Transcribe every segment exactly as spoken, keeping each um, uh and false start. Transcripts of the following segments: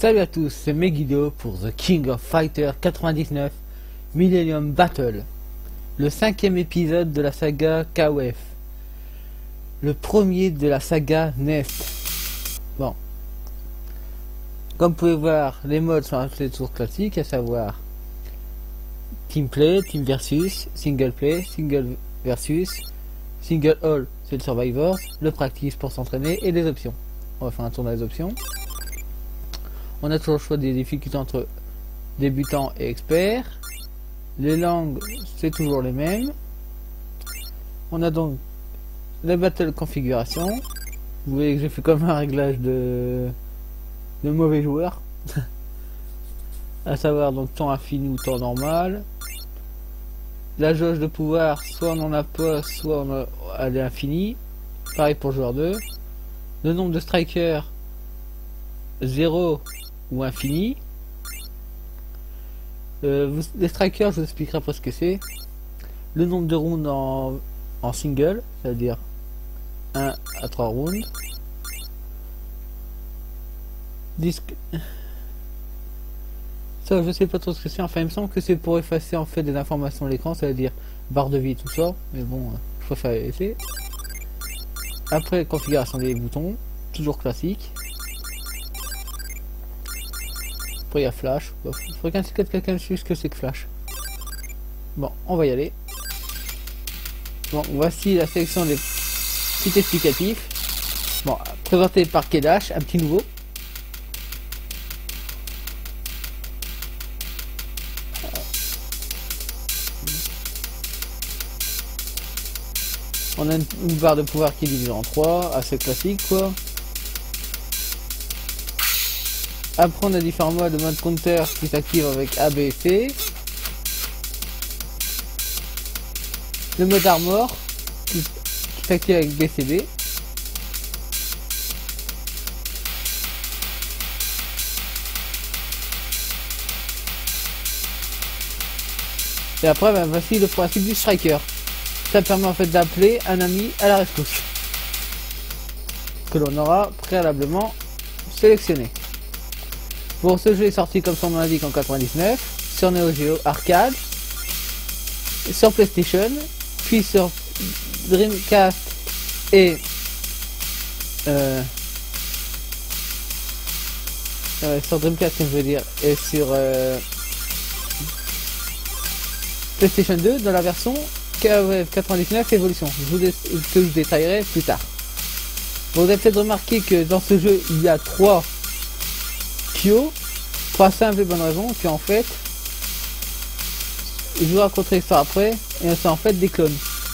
Salut à tous, c'est Megiddo pour The King of Fighters quatre-vingt-dix-neuf Millennium Battle, le cinquième épisode de la saga K O F, le premier de la saga Nest. Bon, comme vous pouvez voir, les modes sont assez toujours classiques, à savoir Team Play, Team Versus, Single Play, Single Versus, Single All, c'est le Survivors, le Practice pour s'entraîner et les options. On va faire un tour dans les options. On a toujours le choix des difficultés entre débutant et expert. Les langues, c'est toujours les mêmes. On a donc la battle configuration. Vous voyez que j'ai fait comme un réglage de, de mauvais joueur. À savoir donc temps infini ou temps normal. La jauge de pouvoir, soit on en a pas, soit on a, elle est infinie. Pareil pour joueur deux. Le nombre de strikers, zéro ou infini. Euh, vous, les strikers, je vous expliquerai après ce que c'est. Le nombre de rounds en, en single, c'est-à-dire un à trois rounds. Disque. Ça, je sais pas trop ce que c'est. Enfin, il me semble que c'est pour effacer en fait des informations à l'écran, c'est-à-dire barre de vie, tout ça. Mais bon, euh, je préfère laisser. Après, configuration des boutons, toujours classique. Après, il y a Flash. Il faudrait qu'un quelqu'un me suive ce que c'est que Flash. Bon, on va y aller. Bon, voici la sélection des sites explicatifs. Bon, présenté par Kedash, un petit nouveau. On a une, une barre de pouvoir qui est divisée en trois, assez classique quoi. Après on a différents modes de mode counter qui s'activent avec A, B et C. Le mode armor qui, qui s'active avec B, C, D. Et après ben, voici le principe du striker. Ça permet en fait d'appeler un ami à la rescousse que l'on aura préalablement sélectionné. Pour ce jeu est sorti comme son nom l'indique en quatre-vingt-dix-neuf sur Neo Geo Arcade, sur PlayStation, puis sur Dreamcast et euh, euh, sur Dreamcast je veux dire et sur euh, PlayStation deux dans la version K O F quatre-vingt-dix-neuf Evolution, je vous que je vous détaillerai plus tard. Vous avez peut-être remarqué que dans ce jeu il y a trois Kyo, trois simples et bonnes raisons que en fait je vous raconterai ça après, et c'est en fait des clones.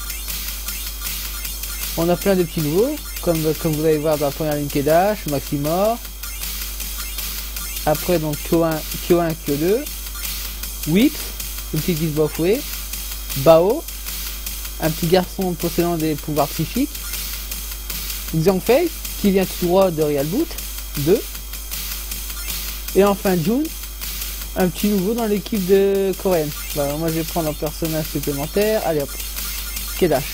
On a plein de petits nouveaux, comme, comme vous allez voir dans la première ligne Kedash, Maximor. Après donc Kyo un, Kyo un, Kyo deux, Whip, une petite guise Bafoué, Bao, un petit garçon possédant des pouvoirs psychiques, Xiangfei, qui vient tout droit de Real Boot deux, et enfin Jun, un petit nouveau dans l'équipe de coréenne. Bah, moi je vais prendre un personnage supplémentaire, allez hop, Kedash.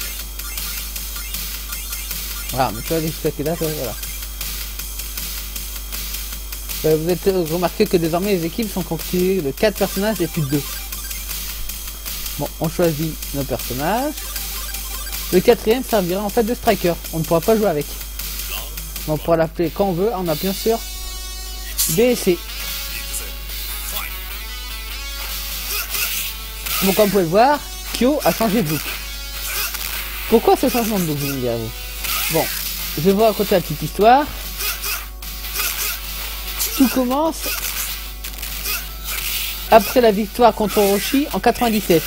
Voilà, mais tu vois l'extrait Kedash, voilà. Bah, vous avez remarqué que désormais les équipes sont constituées de quatre personnages et plus de deux. Bon, on choisit nos personnages. Le quatrième servira en fait de striker. On ne pourra pas jouer avec. On pourra l'appeler quand on veut en appuyant sur B et C. Bon, comme vous pouvez le voir, Kyo a changé de look. Pourquoi ce changement de look, je vais vous dire. Bon, je vais vous raconter la petite histoire. Tout commence après la victoire contre Orochi en quatre-vingt-dix-sept.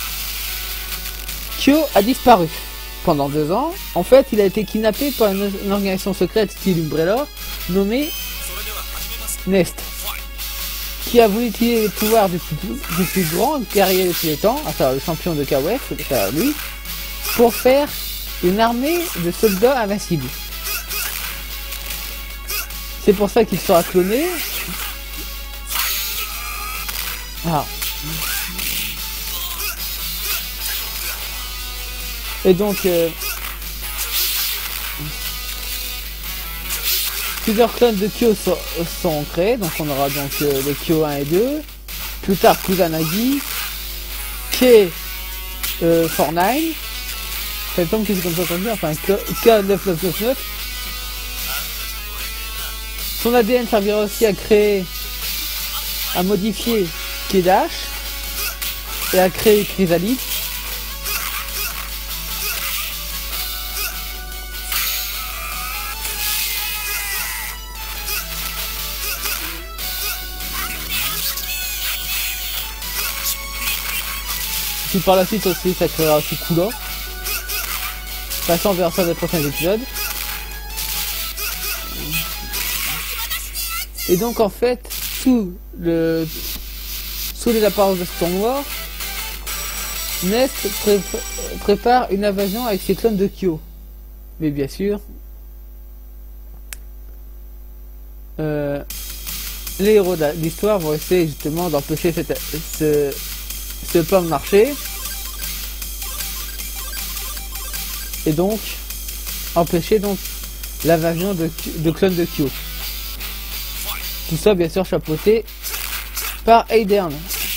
Kyo a disparu pendant deux ans. En fait, il a été kidnappé par une, une organisation secrète style Umbrella nommée Nest, qui a voulu utiliser les pouvoirs du plus, du plus grand guerrier de tous les temps, à savoir le champion de K O F, c'est lui, pour faire une armée de soldats invincibles. C'est pour ça qu'il sera cloné. Ah. Et donc, euh, Plusieurs clones de Kyo sont, sont créés, donc on aura donc euh, les Kyo un et deux, plus tard Kusanagi, K euh, quarante-neuf, ça me semble que c'est comme ça qu'on dit, enfin K neuf neuf neuf neuf. Son A D N servira aussi à créer, à modifier K-Dash et à créer Chrysalide. Puis par la suite aussi ça créera aussi Kula. Passant vers ça des prochains épisodes. Et donc en fait, sous le sous les apparences de ce tournoi, Nest pré prépare une invasion avec ses clones de Kyo. Mais bien sûr, euh, les héros de l'histoire vont essayer justement d'empêcher cette, ce, ce plan de marché. Et donc, empêcher donc l'invasion de, de clones de Kyo. Tout ça bien sûr chapeauté par Heidern.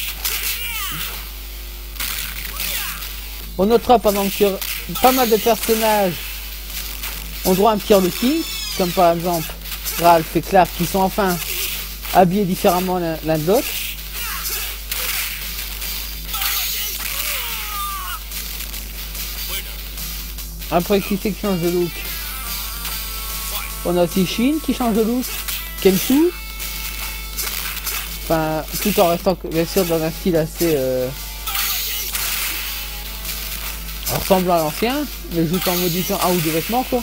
On notera pendant que pas mal de personnages ont droit à un Pierre King, comme par exemple Ralph et Clark qui sont enfin habillés différemment l'un de l'autre. Après qui c'est qui change de look? On a aussi Shin qui change de look, Kensu. Enfin, tout en restant bien sûr dans un style assez euh, ressemblant à l'ancien, mais juste en modifiant un ou deux vêtements quoi.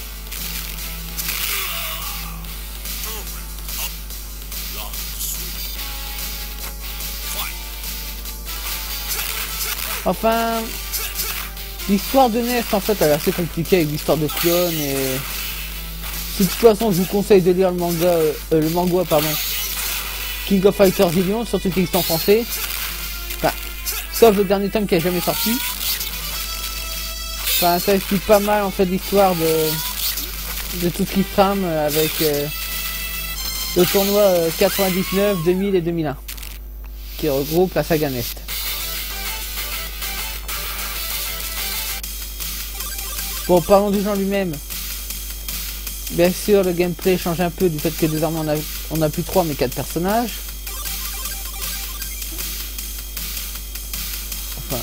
Enfin, l'histoire de Nest en fait elle est assez compliquée avec l'histoire de clones et de toute façon je vous conseille de lire le manga, euh, le manga pardon. King of Fighters Zillion, surtout qu'il existe en français. Enfin, sauf le dernier tome qui a jamais sorti. Enfin, ça explique pas mal en fait l'histoire de de tout ce qui se trame avec euh, le tournoi euh, quatre-vingt-dix-neuf, deux mille et deux mille un qui regroupe la saga Nest. Bon, parlons du genre lui-même. Bien sûr, le gameplay change un peu du fait que désormais on a, on a plus trois mais quatre personnages. Enfin.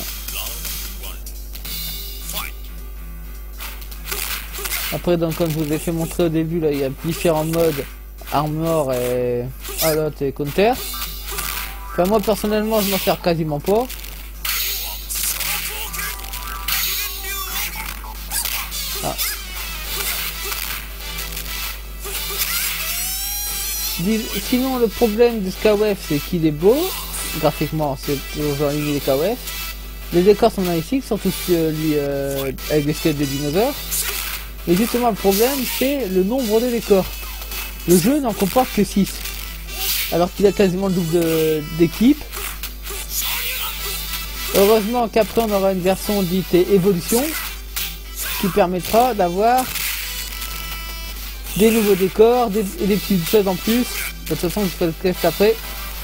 Après, donc, comme je vous ai fait montrer au début, là, il y a différents modes Armor et Alot et Counter. Enfin, moi personnellement, je m'en sers quasiment pas. Ah. Sinon le problème de K O F c'est qu'il est beau, graphiquement c'est toujours aligné les K O F. Les décors sont magnifiques, surtout celui euh, avec des squelettes de dinosaures. Et justement le problème c'est le nombre de décors. Le jeu n'en comporte que six. Alors qu'il a quasiment le double d'équipe. Heureusement qu'après on aura une version dite évolution qui permettra d'avoir des nouveaux décors, des, et des petites choses en plus. De toute façon, je ferai le test après.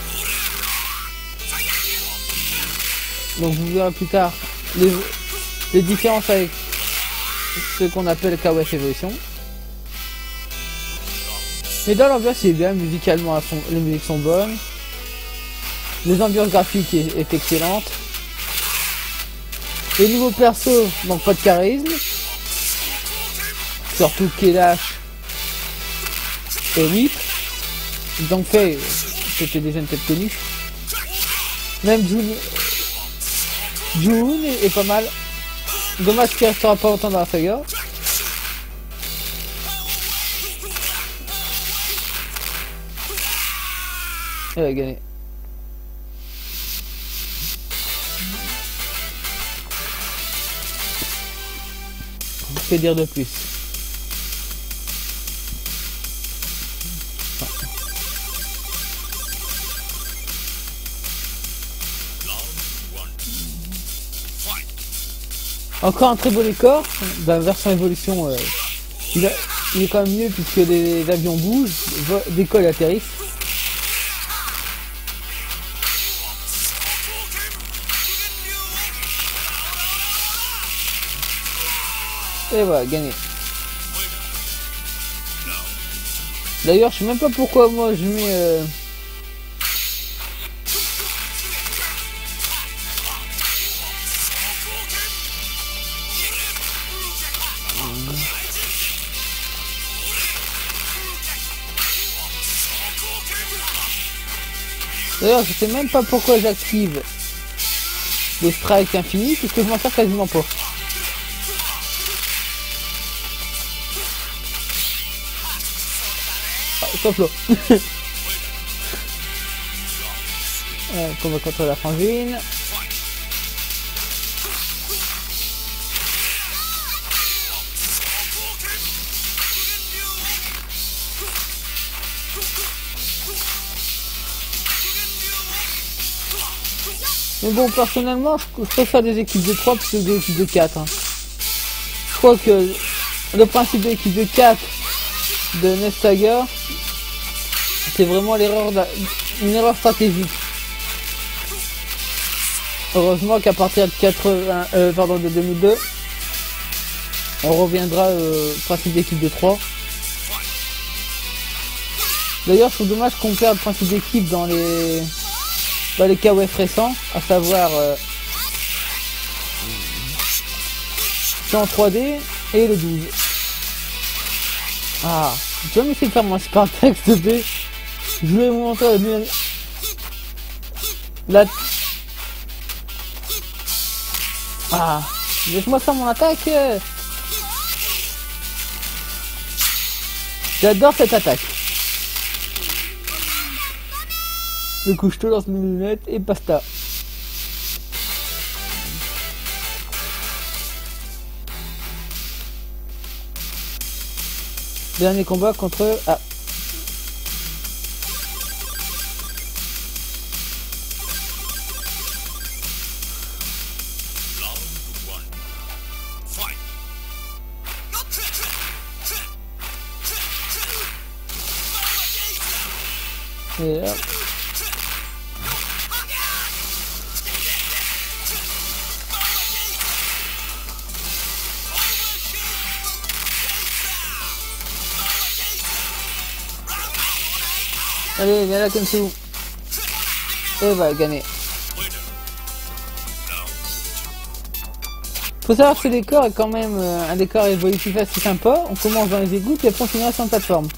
Donc vous verrez plus tard les, les différences avec ce qu'on appelle K O F Evolution. Mais dans l'ambiance, c'est bien, musicalement, les musiques sont bonnes. Les ambiances graphiques est, est excellente. Les nouveaux persos manquent pas de charisme. Surtout K-Dash et Whip. Ils ont fait, c'était déjà une tête connue. Même June, June est, est pas mal. Dommage qu'il restera pas longtemps dans la saga. Elle a gagné. Que dire de plus? Encore un très beau décor, dans la version évolution, euh, il a, il est quand même mieux puisque les avions bougent, décollent et atterrissent. Et voilà, gagné. D'ailleurs, je sais même pas pourquoi moi je mets... Euh... D'ailleurs, je sais même pas pourquoi j'active les strikes infinis, puisque je m'en sers quasiment pas. Ah, sauf là. euh, combat contre la frangine. Mais bon, personnellement, je préfère des équipes de trois plutôt que des équipes de quatre. Hein. Je crois que le principe de l'équipe de quatre de Nestager, c'est vraiment l'erreur, une erreur stratégique. Heureusement qu'à partir de quatre-vingts, euh, pardon, de deux mille deux, on reviendra au principe d'équipe de trois. D'ailleurs, je trouve dommage qu'on perde le principe d'équipe dans les Bah, les K O F récents, à savoir euh, en trois D et le douze. Ah, tu vas m'essayer de faire mon Spartax de B. Je vais vous montrer le la... Ah, laisse-moi faire mon attaque. J'adore cette attaque. Du coup, je te lance mes lunettes et basta. Dernier combat contre... Ah. Et hop. Allez, viens là comme c'est où. Et va gagner. Faut savoir que ce décor est quand même euh, un décor évolutif assez sympa. On commence dans les égouts et après on finira sur une plateforme.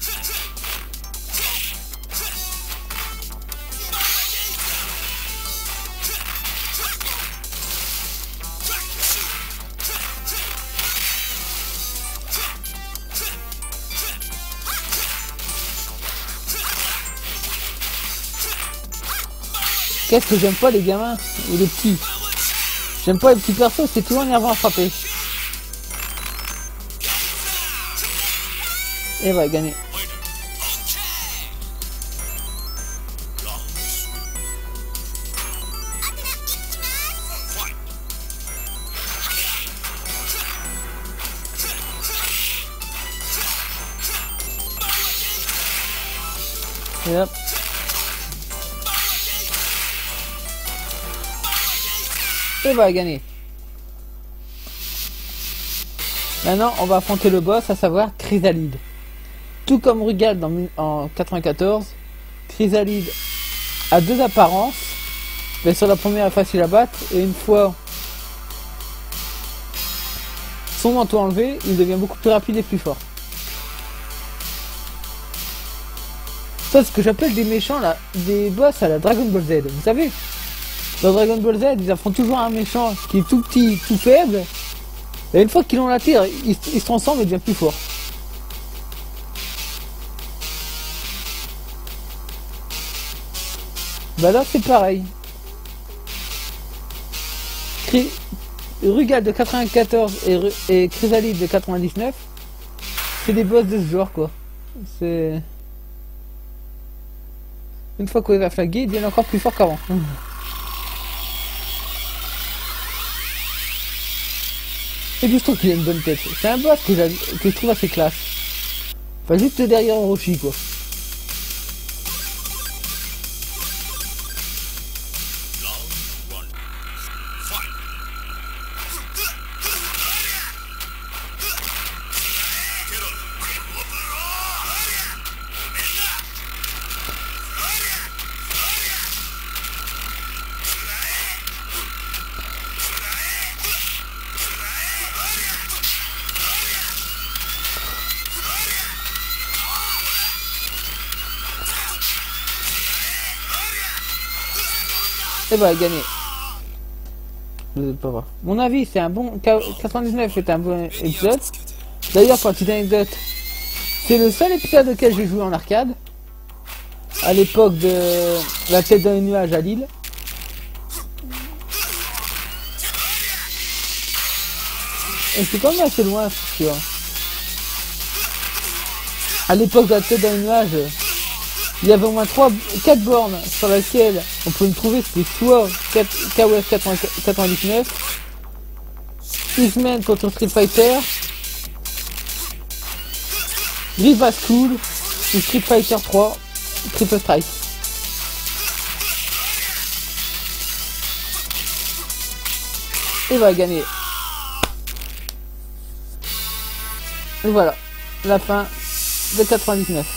Qu'est-ce que j'aime pas les gamins ou les petits. J'aime pas les petits persos, c'est toujours énervant à frapper. Et va gagner. Et hop. Et va gagner. Maintenant, on va affronter le boss, à savoir Chrysalide. Tout comme Rugal dans, en quatre-vingt-quatorze, Chrysalide a deux apparences. Mais sur la première, est facile à battre. Et une fois son manteau enlevé, il devient beaucoup plus rapide et plus fort. Ça, c'est ce que j'appelle des méchants, là, des boss à la Dragon Ball Z. Vous savez, dans Dragon Ball Z, ils affrontent toujours un méchant qui est tout petit, tout faible. Et une fois qu'ils l'ont la terre, ils, ils se transforment et deviennent plus forts. Bah là, c'est pareil. Cri... Rugal de quatre-vingt-quatorze et, Ru... et Chrysalide de quatre-vingt-dix-neuf, c'est des boss de ce genre, quoi. C'est... Une fois qu'on les a flagués, ils deviennent encore plus forts qu'avant. Et puis je trouve qu'il a une bonne tête. C'est un boss que, que je trouve assez classe. Enfin, juste derrière Orochi, quoi. Et bah gagné. Je sais pas voir. Mon avis, c'est un bon quatre-vingt-dix-neuf est un bon épisode. D'ailleurs, pour la petite anecdote, c'est le seul épisode auquel j'ai joué en arcade. À l'époque de la tête d'un nuage à Lille. Et c'est quand même assez loin, tu vois. À l'époque de la tête d'un nuage, il y avait au moins trois, quatre bornes sur lesquelles on pouvait me trouver. C'était soit K O F quatre-vingt-dix-neuf, X-Men contre Street Fighter, Riva School ou Street Fighter trois, Triple Strike. Et va gagner. Et voilà, la fin de quatre-vingt-dix-neuf.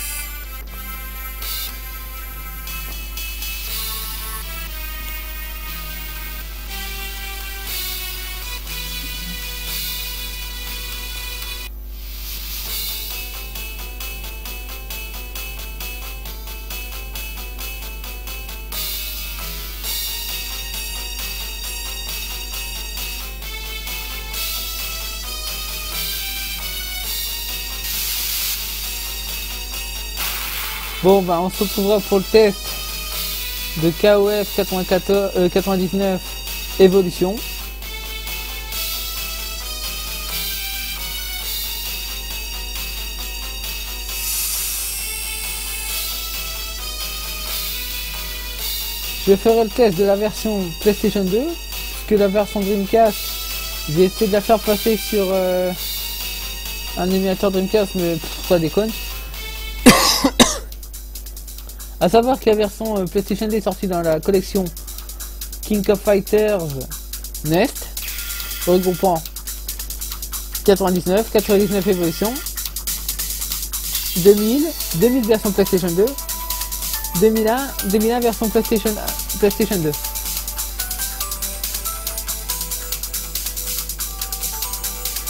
Bon bah on se retrouvera pour le test de K O F quatre-vingt-quatorze, euh, quatre-vingt-dix-neuf Evolution. Je ferai le test de la version PlayStation deux, puisque la version Dreamcast, j'ai essayé de la faire passer sur euh, un émulateur Dreamcast, mais pff, ça déconne. A savoir que la version euh, PlayStation deux est sortie dans la collection King of Fighters Nest, regroupant quatre-vingt-dix-neuf, quatre-vingt-dix-neuf Evolution, deux mille, deux mille version PlayStation deux, deux mille un, deux mille un version PlayStation, PlayStation deux.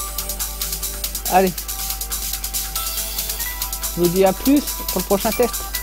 Allez, je vous dis à plus pour le prochain test.